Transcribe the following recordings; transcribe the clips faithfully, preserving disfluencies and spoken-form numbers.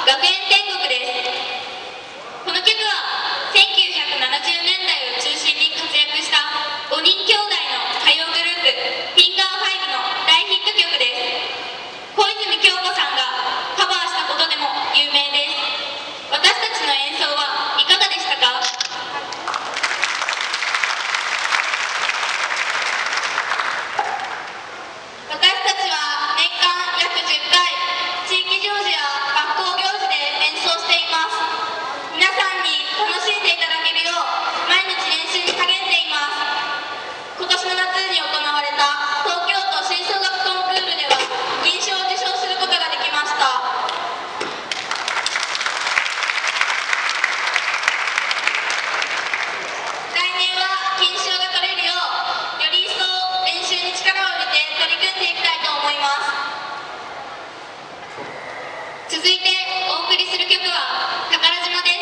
学園天国です。この曲はせんきゅうひゃくななじゅうねんだいを中心に活躍したごにん兄弟の歌謡グループフィンガーファイブの大ヒット曲です。小泉今日子さんがカバーしたことでも有名です。私たちの演奏はいかがでしたか？私たちは年間約じゅっかい地域行事や学校行事で演奏しています。皆さんに楽しんでいただけるよう毎日練習に励んでいます。今年の夏に行われた東京都吹奏楽コンクールでは銀賞を受賞することができました。来年は金賞が取れるようより一層練習に力を入れて取り組んでいきたいと思います。続いてお送りする曲は宝島です。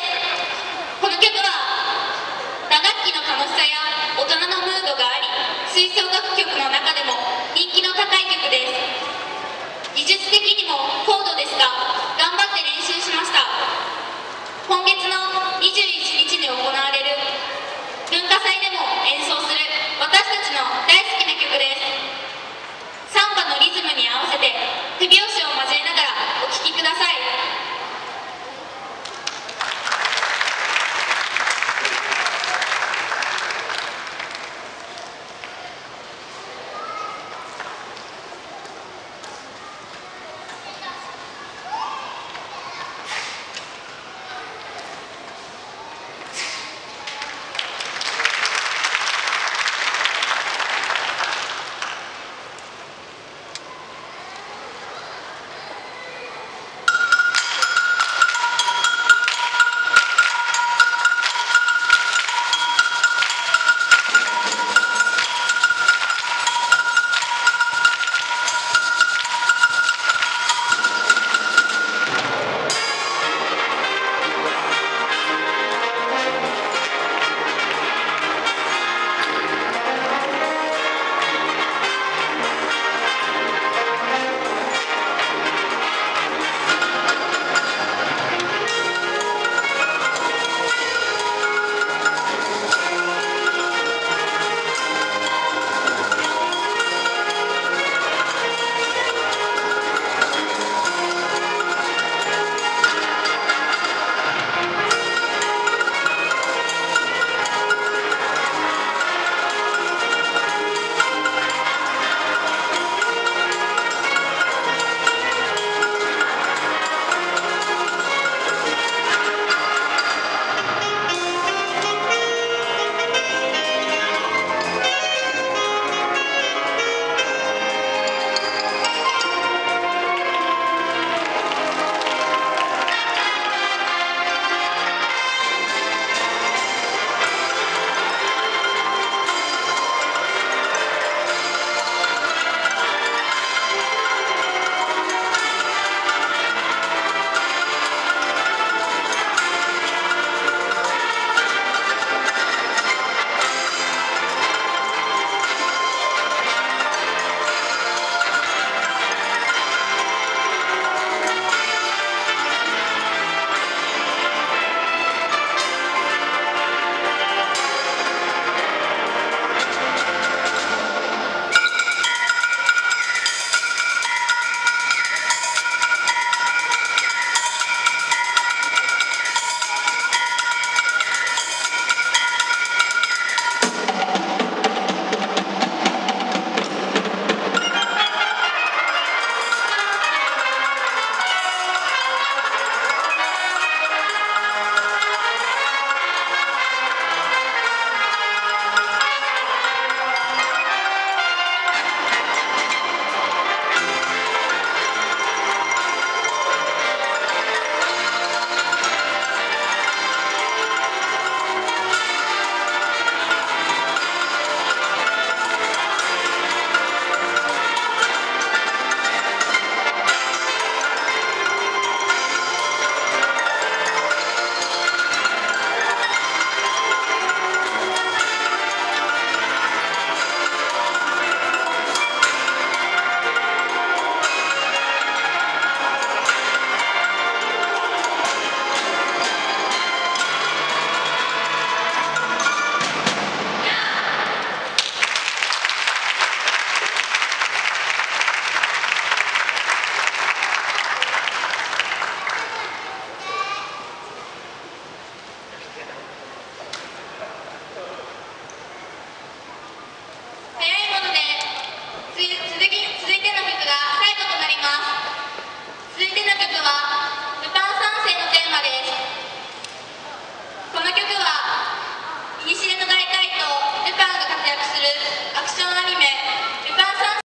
この曲は打楽器の楽しさや大人のムードがあり、吹奏楽曲の中でも人気の高い曲です。技術的にも高度ですが頑張って練習しました。今月のにじゅういちにちに行われる文化祭でも演奏する私たちの大好きな曲です。サンバのリズムに合わせて手拍子を交